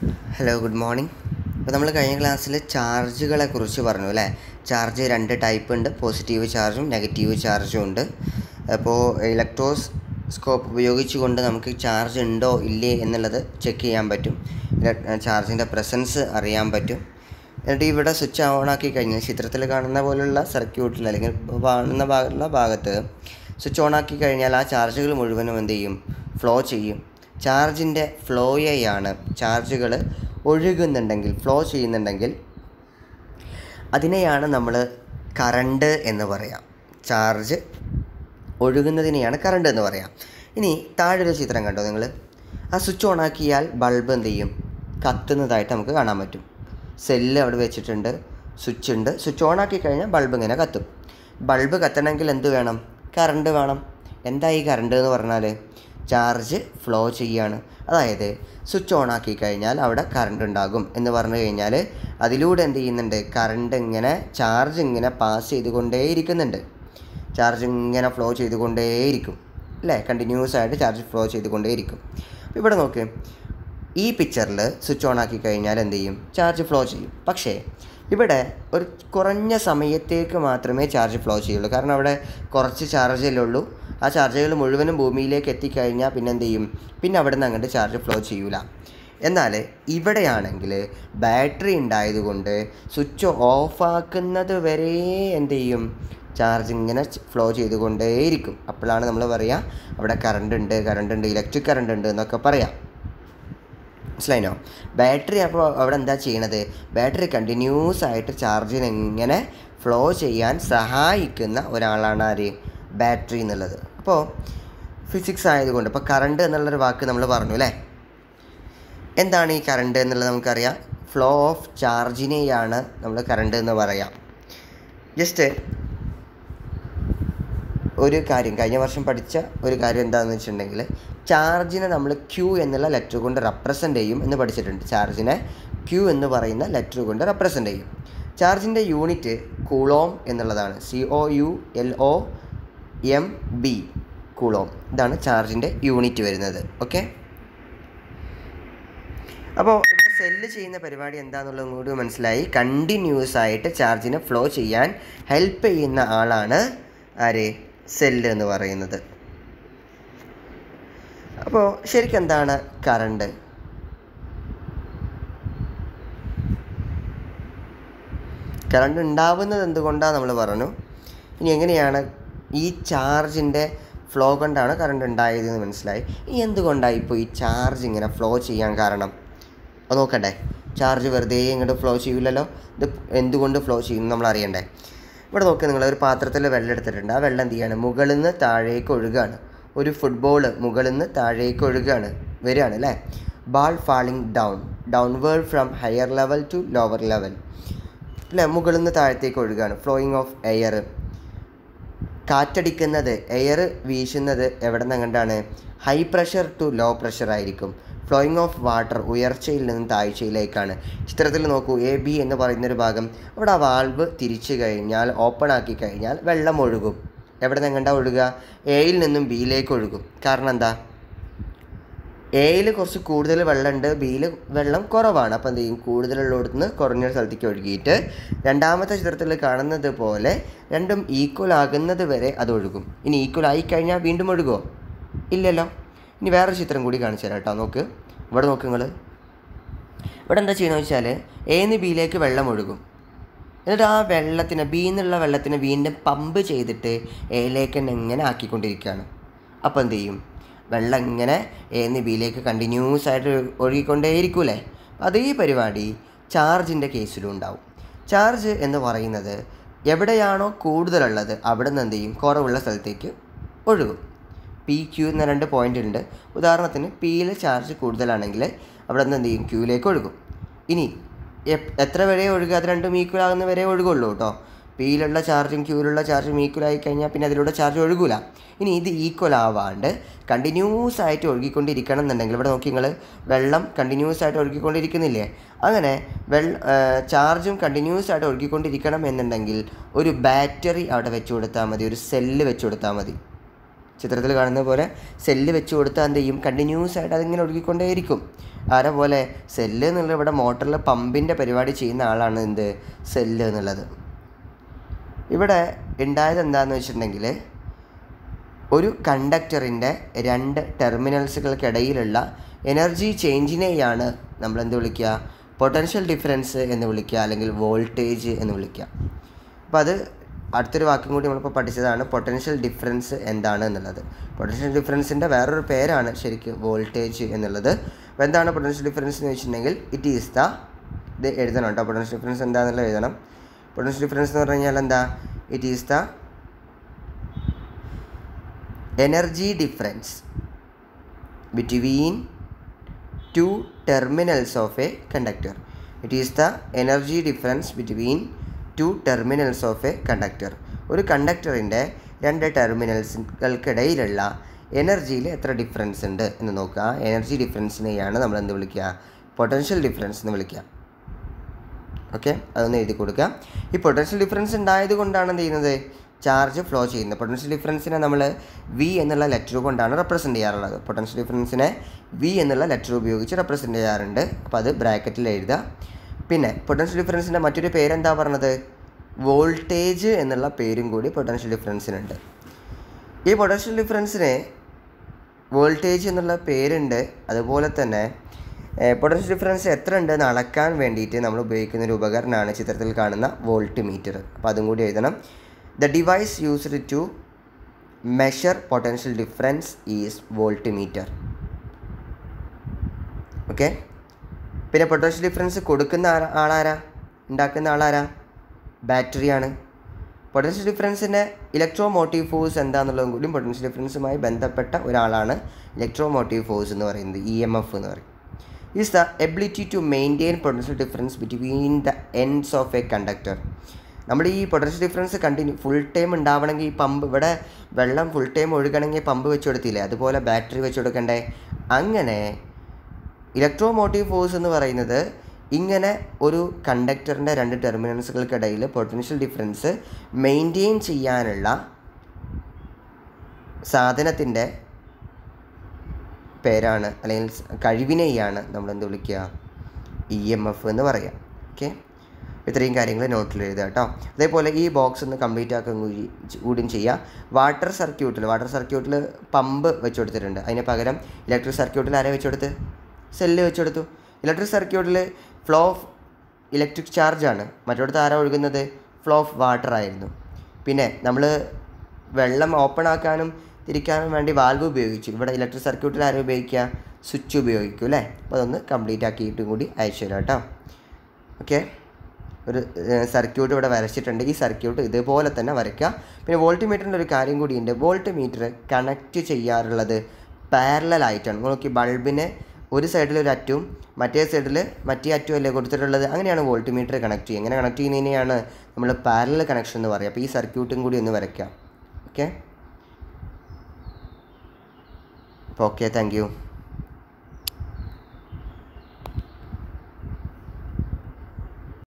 Hello, good morning. അപ്പോൾ നമ്മൾ കഴിഞ്ഞ ക്ലാസ്സിൽ ചാർജുകളെ കുറിച്ച് പറഞ്ഞു അല്ലേ. ചാർജ് രണ്ട് ടൈപ്പ് ഉണ്ട്, പോസിറ്റീവ് ചാർജും നെഗറ്റീവ് ചാർജും ഉണ്ട്. അപ്പോൾ ഇലക്ട്രോസ്കോപ്പ് ഉപയോഗിച്ചുകൊണ്ട് നമുക്ക് ചാർജ് ഉണ്ടോ ഇല്ലേ എന്നുള്ളത് ചെക്ക് ചെയ്യാൻ പറ്റും. ചാർജിൻ്റെ പ്രസൻസ് അറിയാൻ പറ്റും. എന്നിട്ട് ഇവിടെ സ്വിച്ച് ഓൺ ആക്കി കഴിഞ്ഞാൽ ചിത്രത്തിൽ കാണുന്ന പോലുള്ള സർക്യൂട്ടിൽ അല്ലെങ്കിൽ കാണുന്ന ഭാഗത്ത് സ്വിച്ച് ഓൺ ആക്കി കഴിഞ്ഞാൽ ആ ചാർജുകൾ മുഴുവനും എന്ത് ചെയ്യും? ഫ്ലോ ചെയ്യും. ചാർജിൻ്റെ ഫ്ലോയെയാണ്, ചാർജുകൾ ഒഴുകുന്നുണ്ടെങ്കിൽ, ഫ്ലോ ചെയ്യുന്നുണ്ടെങ്കിൽ അതിനെയാണ് നമ്മൾ കറണ്ട് എന്ന് പറയാം. ചാർജ് ഒഴുകുന്നതിനെയാണ് കറണ്ട് എന്ന് പറയാം. ഇനി താഴൊരു ചിത്രം കണ്ടോ നിങ്ങൾ? ആ സ്വിച്ച് ഓൺ ആക്കിയാൽ ബൾബ് എന്ത് ചെയ്യും? കത്തുന്നതായിട്ട് നമുക്ക് കാണാൻ പറ്റും. സെല്ല് അവിടെ വെച്ചിട്ടുണ്ട്, സ്വിച്ച് ഉണ്ട്. സ്വിച്ച് ഓൺ ആക്കി കഴിഞ്ഞാൽ ബൾബ് ഇങ്ങനെ കത്തും. ബൾബ് കത്തണമെങ്കിൽ എന്ത് വേണം? കറണ്ട് വേണം. എന്താ ഈ കറണ്ട് എന്ന് പറഞ്ഞാൽ? ചാർജ് ഫ്ലോ ചെയ്യാണ്. അതായത് സ്വിച്ച് ഓൺ ആക്കി കഴിഞ്ഞാൽ അവിടെ കറണ്ട് ഉണ്ടാകും എന്ന് പറഞ്ഞു കഴിഞ്ഞാൽ അതിലൂടെ എന്ത് ചെയ്യുന്നുണ്ട്? കറണ്ട് ഇങ്ങനെ, ചാർജ് ഇങ്ങനെ പാസ് ചെയ്തുകൊണ്ടേയിരിക്കുന്നുണ്ട്. ചാർജ് ഇങ്ങനെ ഫ്ലോ ചെയ്തുകൊണ്ടേയിരിക്കും അല്ലേ? കണ്ടിന്യൂസ് ആയിട്ട് ചാർജ് ഫ്ലോ ചെയ്തുകൊണ്ടേയിരിക്കും. അപ്പോൾ ഇവിടെ നോക്ക്, ഈ പിക്ചറിൽ സ്വിച്ച് ഓൺ ആക്കി കഴിഞ്ഞാൽ എന്ത് ചെയ്യും? ചാർജ് ഫ്ലോ ചെയ്യും. പക്ഷേ ഇവിടെ ഒരു കുറഞ്ഞ സമയത്തേക്ക് മാത്രമേ ചാർജ് ഫ്ലോ ചെയ്യുള്ളൂ. കാരണം അവിടെ കുറച്ച് ചാർജല്ലേ ഉള്ളൂ. ആ ചാർജുകൾ മുഴുവനും ഭൂമിയിലേക്ക് എത്തിക്കഴിഞ്ഞാൽ പിന്നെ എന്ത് ചെയ്യും? പിന്നെ അവിടെ നിന്ന് അങ്ങോട്ട് ചാർജ് ഫ്ലോ ചെയ്യൂല. എന്നാൽ ഇവിടെയാണെങ്കിൽ ബാറ്ററി ഉണ്ടായതുകൊണ്ട് സ്വിച്ച് ഓഫാക്കുന്നത് വരെ എന്ത് ചെയ്യും? ചാർജ് ഇങ്ങനെ ഫ്ലോ ചെയ്തുകൊണ്ടേയിരിക്കും. അപ്പോഴാണ് നമ്മൾ പറയുക അവിടെ കറണ്ട് ഉണ്ട്, ഇലക്ട്രിക് കറണ്ട് ഉണ്ട് എന്നൊക്കെ പറയാം. മനസ്സിലായിനോ? ബാറ്ററി അപ്പോൾ അവിടെ എന്താ ചെയ്യണത്? ബാറ്ററി കണ്ടിന്യൂസ് ആയിട്ട് ചാർജിനെ ഇങ്ങനെ ഫ്ലോ ചെയ്യാൻ സഹായിക്കുന്ന ഒരാളാണ് ആര്? ബാറ്ററി എന്നുള്ളത്. അപ്പോൾ ഫിസിക്സ് ആയതുകൊണ്ട് ഇപ്പോൾ കറണ്ട് എന്നുള്ളൊരു വാക്ക് നമ്മൾ പറഞ്ഞു അല്ലേ. എന്താണ് ഈ കറണ്ട് എന്നുള്ളത് നമുക്കറിയാം. ഫ്ലോ ഓഫ് ചാർജിനെയാണ് നമ്മൾ കറണ്ട് എന്ന് പറയാം. ജസ്റ്റ് ഒരു കാര്യം, കഴിഞ്ഞ വർഷം പഠിച്ച ഒരു കാര്യം എന്താണെന്ന് വെച്ചിട്ടുണ്ടെങ്കിൽ, ചാർജിനെ നമ്മൾ ക്യൂ എന്നുള്ള ലെറ്റർ കൊണ്ട് റെപ്രസെൻ്റ് ചെയ്യും എന്ന് പഠിച്ചിട്ടുണ്ട്. ചാർജിനെ ക്യൂ എന്ന് പറയുന്ന ലെറ്റർ കൊണ്ട് റെപ്രസെൻ്റ് ചെയ്യും. ചാർജിൻ്റെ യൂണിറ്റ് കൂളോം എന്നുള്ളതാണ്. COULOMB, coulomb. ഇതാണ് ചാർജിൻ്റെ യൂണിറ്റ് വരുന്നത്. ഓക്കെ. അപ്പോൾ ഇവിടെ സെല്ല് ചെയ്യുന്ന പരിപാടി എന്താണെന്നുള്ളതും കൂടി മനസ്സിലായി. കണ്ടിന്യൂസ് ആയിട്ട് ചാർജിനെ ഫ്ലോ ചെയ്യാൻ ഹെൽപ്പ് ചെയ്യുന്ന ആളാണ് ആര്? സെല്ല് എന്ന് പറയുന്നത്. അപ്പോൾ ശരിക്കും എന്താണ് കറണ്ട്? കറണ്ട് ഉണ്ടാവുന്നത് എന്തുകൊണ്ടാണ് നമ്മൾ പറഞ്ഞു. ഇനി എങ്ങനെയാണ് ഈ ചാർജിൻ്റെ ഫ്ലോ കൊണ്ടാണ് കറണ്ട് ഉണ്ടായതെന്ന് മനസ്സിലായി. ഇനി എന്തുകൊണ്ടാണ് ഇപ്പോൾ ഈ ചാർജ് ഇങ്ങനെ ഫ്ലോ ചെയ്യാൻ കാരണം? അത് നോക്കണ്ടേ? ചാർജ് വെറുതെ ഇങ്ങോട്ട് ഫ്ലോ ചെയ്യില്ലല്ലോ. ഇത് എന്തുകൊണ്ട് ഫ്ലോ ചെയ്യുന്നു നമ്മൾ അറിയണ്ടേ? ഇവിടെ നോക്കുക, നിങ്ങൾ ഒരു പാത്രത്തിൽ വെള്ളം എടുത്തിട്ടുണ്ട്. ആ വെള്ളം എന്ത് ചെയ്യാണ്? മുകളിൽ നിന്ന് താഴേക്ക് ഒഴുകുകയാണ്. ഒരു ഫുട്ബോൾ മുകളിൽ നിന്ന് താഴേക്ക് വരികയാണ് അല്ലേ. Ball falling downward from higher level to lower level അല്ലേ. മുകളിൽ നിന്ന് താഴത്തേക്ക് ഒഴുകുകയാണ്. ഫ്ലോയിങ് ഓഫ് എയർ, കാറ്റടിക്കുന്നത്, എയർ വീശുന്നത് എവിടെ നിന്ന് കണ്ടാണ്? High pressure to low pressure ആയിരിക്കും. ഫ്ലോയിങ് ഓഫ് വാട്ടർ, ഉയർച്ചയിൽ നിന്നും താഴ്ചയിലേക്കാണ്. ചിത്രത്തിൽ നോക്കൂ, AB എന്ന് പറയുന്നൊരു ഭാഗം, അവിടെ ആ വാൾവ് തിരിച്ചു കഴിഞ്ഞാൽ, ഓപ്പൺ ആക്കി കഴിഞ്ഞാൽ വെള്ളം ഒഴുകും. എവിടെ നിന്ന് കണ്ടാൽ ഒഴുകുക? Aയിൽ നിന്നും Bയിലേക്ക് ഒഴുകും. കാരണം എന്താ? Aയിൽ കുറച്ച് കൂടുതൽ വെള്ളമുണ്ട്, Bയിൽ വെള്ളം കുറവാണ്. അപ്പോൾ എന്ത് ചെയ്യും? കൂടുതലുള്ളിടത്ത് നിന്ന് കുറഞ്ഞ സ്ഥലത്തേക്ക് ഒഴുകിയിട്ട് രണ്ടാമത്തെ ചിത്രത്തിൽ കാണുന്നത് പോലെ രണ്ടും ഈക്വൽ ആകുന്നത് വരെ അത് ഒഴുകും. ഇനി ഈക്വൽ ആയിക്കഴിഞ്ഞാൽ വീണ്ടും ഒഴുകുമോ? ഇല്ലല്ലോ. ഇനി വേറൊരു ചിത്രം കൂടി കാണിച്ചു തരാം കേട്ടോ. നോക്ക്, ഇവിടെ നോക്ക് നിങ്ങൾ. ഇവിടെ എന്താ ചെയ്യുന്നത് വെച്ചാൽ Aന്ന് Bയിലേക്ക് വെള്ളം ഒഴുകും. എന്നിട്ട് ആ വെള്ളത്തിന്, Bയിൽ നിന്നുള്ള വെള്ളത്തിന് വീണ്ടും പമ്പ് ചെയ്തിട്ട് Aയിലേക്ക് തന്നെ ഇങ്ങനെ ആക്കിക്കൊണ്ടിരിക്കുകയാണ്. അപ്പോൾ എന്ത് ചെയ്യും? വെള്ളം ഇങ്ങനെ Aന്ന് Bയിലേക്ക് കണ്ടിന്യൂസ് ആയിട്ട് ഒഴുകിക്കൊണ്ടേയിരിക്കൂലേ. അതേ പരിപാടി ചാർജിൻ്റെ കേസിലും ഉണ്ടാവും. ചാർജ് എന്ന് പറയുന്നത് എവിടെയാണോ കൂടുതലുള്ളത് അവിടെ നിന്ന് എന്ത് ചെയ്യും? കുറവുള്ള സ്ഥലത്തേക്ക് ഒഴുകും. PQ എന്ന 2 പോയിൻ്റ് ഉണ്ട്. ഉദാഹരണത്തിന് Pയിൽ ചാർജ് കൂടുതലാണെങ്കിൽ അവിടെ നിന്ന് എന്ത് ചെയ്യും? Qയിലേക്ക് ഒഴുകും. ഇനി എത്ര വരെ ഒഴുകുക? അത് രണ്ടും ഈക്വൽ ആകുന്ന വരെ ഒഴുകുള്ളൂ കേട്ടോ. Pയിലുള്ള ചാർജും Qയിലുള്ള ചാർജും ഈക്വൽ ആയി കഴിഞ്ഞാൽ പിന്നെ അതിലൂടെ ചാർജ് ഒഴുകില്ല. ഇനി ഇത് ഈക്വൽ ആവാണ്ട് കണ്ടിന്യൂസ് ആയിട്ട് ഒഴുകിക്കൊണ്ടിരിക്കണം എന്നുണ്ടെങ്കിൽ, ഇവിടെ നോക്കി നിങ്ങൾ, വെള്ളം കണ്ടിന്യൂസ് ആയിട്ട് ഒഴുകിക്കൊണ്ടിരിക്കുന്നില്ലേ? അങ്ങനെ ചാർജും കണ്ടിന്യൂസ് ആയിട്ട് ഒഴുകിക്കൊണ്ടിരിക്കണം എന്നുണ്ടെങ്കിൽ ഒരു ബാറ്ററി അവിടെ വെച്ച് കൊടുത്താൽ മതി, ഒരു സെല്ല് വെച്ച് കൊടുത്താൽ മതി. ചിത്രത്തിൽ കാണുന്ന പോലെ സെല്ല് വെച്ച് കൊടുത്താൽ എന്ത് ചെയ്യും, കണ്ടിന്യൂസ് ആയിട്ട് അതിങ്ങനെ ഒഴുകിക്കൊണ്ടേയിരിക്കും. ആരെ പോലെ? സെല്ല് എന്നുള്ളത് ഇവിടെ മോട്ടറിൽ പമ്പിൻ്റെ പരിപാടി ചെയ്യുന്ന ആളാണ് എന്ത്, സെല്ല് എന്നുള്ളത്. ഇവിടെ ഉണ്ടായത് എന്താണെന്ന് വെച്ചിട്ടുണ്ടെങ്കിൽ ഒരു കണ്ടക്ടറിൻ്റെ 2 ടെർമിനൽസുകൾക്കിടയിലുള്ള എനർജി ചേഞ്ചിനെയാണ് നമ്മൾ എന്ത് വിളിക്കുക, പൊട്ടൻഷ്യൽ ഡിഫറൻസ് എന്ന് വിളിക്കുക, അല്ലെങ്കിൽ വോൾട്ടേജ് എന്ന് വിളിക്കുക. അപ്പോൾ അത് അടുത്തൊരു വാക്കും കൂടി നമ്മളിപ്പോൾ പഠിച്ചതാണ്, പൊട്ടൻഷ്യൽ ഡിഫറൻസ് എന്താണ് എന്നുള്ളത്. പൊട്ടൻഷ്യൽ ഡിഫറൻസിൻ്റെ വേറൊരു പേരാണ് ശരിക്കും വോൾട്ടേജ് എന്നുള്ളത്. അപ്പോൾ എന്താണ് പൊട്ടൻഷ്യൽ ഡിഫറൻസ് എന്ന് വെച്ചിട്ടുണ്ടെങ്കിൽ ഇറ്റ് ഈസ് ദ, ഇത് എഴുതണം കേട്ടോ, പൊട്ടൻഷ്യൽ ഡിഫറൻസ് എന്താണെന്നുള്ളത് എഴുതണം. പൊട്ടൻഷ്യൽ ഡിഫറൻസ് എന്ന് പറഞ്ഞു കഴിഞ്ഞാൽ എന്താ, it is the energy difference between 2 terminals of a conductor. It is the energy difference between 2 terminals of a conductor. ഒരു കണ്ടക്ടറിൻ്റെ 2 ടെർമിനൽസുകൾക്കിടയിലുള്ള എനർജിയിൽ എത്ര ഡിഫറൻസ് ഉണ്ട് എന്ന് നോക്കുക. എനർജി ഡിഫറൻസിനെയാണ് നമ്മൾ എന്ത് വിളിക്കുക, പൊട്ടൻഷ്യൽ ഡിഫറൻസ് എന്ന് വിളിക്കുക. ഓക്കെ, അതൊന്ന് എഴുതി കൊടുക്കുക. ഈ പൊട്ടൻഷ്യൽ ഡിഫറൻസ് ഉണ്ടായത് കൊണ്ടാണ് എന്ത് ചെയ്യുന്നത്, ചാർജ് ഫ്ലോ ചെയ്യുന്നത്. പൊട്ടൻഷ്യൽ ഡിഫറൻസിനെ നമ്മൾ വി എന്നുള്ള ലെറ്റർ കൊണ്ടാണ് റെപ്രസെൻറ്റ് ചെയ്യാറുള്ളത്. പൊട്ടൻഷ്യൽ ഡിഫറൻസിനെ വി എന്നുള്ള ലെറ്റർ ഉപയോഗിച്ച് റെപ്രസെൻറ്റ് ചെയ്യാറുണ്ട്. അപ്പോൾ അത് ബ്രാക്കറ്റിൽ എഴുതുക. പിന്നെ പൊട്ടൻഷ്യൽ ഡിഫറൻസിൻ്റെ മറ്റൊരു പേരെന്താ പറഞ്ഞത്, വോൾട്ടേജ് എന്നുള്ള പേരും കൂടി പൊട്ടൻഷ്യൽ ഡിഫറൻസിനുണ്ട്. ഈ പൊട്ടൻഷ്യൽ ഡിഫറൻസിന് വോൾട്ടേജ് എന്നുള്ള പേരുണ്ട്. അതുപോലെ തന്നെ പൊട്ടൻഷ്യൽ ഡിഫറൻസ് എത്ര ഉണ്ടെന്ന് അളക്കാൻ വേണ്ടിയിട്ട് നമ്മൾ ഉപയോഗിക്കുന്ന ഒരു ഉപകരണമാണ് ചിത്രത്തിൽ കാണുന്ന വോൾട്ട് മീറ്റർ. അപ്പോൾ അതും കൂടി എഴുതണം. The device used to measure potential difference is voltmeter. ഓക്കെ, പിന്നെ പൊട്ടൻഷ്യൽ ഡിഫറൻസ് കൊടുക്കുന്ന ആളാരാ, ഉണ്ടാക്കുന്ന ആളാരാ, ബാറ്ററിയാണ്. പൊട്ടൻഷ്യൽ ഡിഫറൻസിൻ്റെ ഇലക്ട്രോമോട്ടീവ് ഫോഴ്സ് എന്താണെന്നുള്ളതും കൂടി പൊട്ടൻഷ്യൽ ഡിഫറൻസുമായി ബന്ധപ്പെട്ട ഒരാളാണ് ഇലക്ട്രോമോട്ടീവ് ഫോഴ്സ് എന്ന് പറയുന്നത്, EMF എന്ന് പറയും. Is the ability to maintain potential difference between the ends of a conductor. നമ്മൾ ഈ പൊട്ടൻഷ്യൽ ഡിഫറൻസ് ഫുൾ ടൈം ഉണ്ടാവണമെങ്കിൽ ഈ പമ്പ്, ഇവിടെ വെള്ളം ഫുൾ ടൈം ഒഴുകണമെങ്കിൽ പമ്പ് വെച്ച് കൊടുത്തില്ലേ, അതുപോലെ ബാറ്ററി വെച്ച് കൊടുക്കണ്ടേ. അങ്ങനെ ഇലക്ട്രോമോട്ടീവ് ഫോഴ്സ് എന്ന് പറയുന്നത് ഇങ്ങനെ ഒരു കണ്ടക്ടറിൻ്റെ 2 ടെർമിനൽസുകൾക്കിടയിൽ പൊട്ടൻഷ്യൽ ഡിഫറൻസ് മെയിൻറ്റെയിൻ ചെയ്യാനുള്ള സാധനത്തിൻ്റെ പേരാണ്, അല്ലെങ്കിൽ കഴിവിനെയാണ് നമ്മൾ എന്ത് വിളിക്കുക, EMF എന്ന് പറയാം. ഓക്കെ, ഇത്രയും കാര്യങ്ങൾ നോട്ടിൽ എഴുതുക കേട്ടോ. അതേപോലെ ഈ ബോക്സ് ഒന്ന് കംപ്ലീറ്റ് ആക്കാൻ കൂടിയും ചെയ്യുക. വാട്ടർ സർക്യൂട്ടിൽ പമ്പ് വെച്ച് കൊടുത്തിട്ടുണ്ട്. അതിന് പകരം ഇലക്ട്രിക് സർക്യൂട്ടിൽ ആരെ വെച്ച് കൊടുത്ത്, സെല്ല് വെച്ച് കൊടുത്തു. ഇലക്ട്രിക് സർക്യൂട്ടിൽ ഫ്ലോ ഓഫ് ഇലക്ട്രിക് ചാർജാണ്, മറ്റൊടുത്ത് ആരാ ഒഴുകുന്നത്, ഫ്ലോ ഓഫ് വാട്ടർ ആയിരുന്നു. പിന്നെ നമ്മൾ വെള്ളം ഓപ്പൺ ആക്കാനും തിരിക്കാനും വേണ്ടി വാൽവ് ഉപയോഗിച്ചു. ഇവിടെ ഇലക്ട്രിക് സർക്യൂട്ടിൽ ആരും ഉപയോഗിക്കുക, സ്വിച്ച് ഉപയോഗിക്കും അല്ലേ. അപ്പോൾ അതൊന്ന് കംപ്ലീറ്റ് ആക്കിയിട്ടും കൂടി അയച്ചു തരാം കേട്ടോ. ഓക്കെ, ഒരു സർക്യൂട്ട് ഇവിടെ വരച്ചിട്ടുണ്ട്. ഈ സർക്യൂട്ട് ഇതുപോലെ തന്നെ വരയ്ക്കുക. പിന്നെ വോൾട്ട് മീറ്ററിൻ്റെ ഒരു കാര്യം കൂടിയുണ്ട്. വോൾട്ട് മീറ്റർ കണക്റ്റ് ചെയ്യാറുള്ളത് പാരലലായിട്ടാണ്. നോക്കി, ബൾബിന് ഒരു സൈഡിൽ ഒരു അറ്റും മറ്റേ സൈഡിൽ മറ്റേ അറ്റും അല്ലേ കൊടുത്തിട്ടുള്ളത്. അങ്ങനെയാണ് വോൾട്ട് മീറ്റർ കണക്ട് ചെയ്യുക. ഇങ്ങനെ കണക്ട് ചെയ്യുന്നതിനെയാണ് നമ്മൾ പാരലൽ കണക്ഷൻ എന്ന് പറയുക. അപ്പോൾ ഈ സർക്യൂട്ടും കൂടി ഒന്ന് വരയ്ക്കാം. ഓക്കെ, താങ്ക് യു.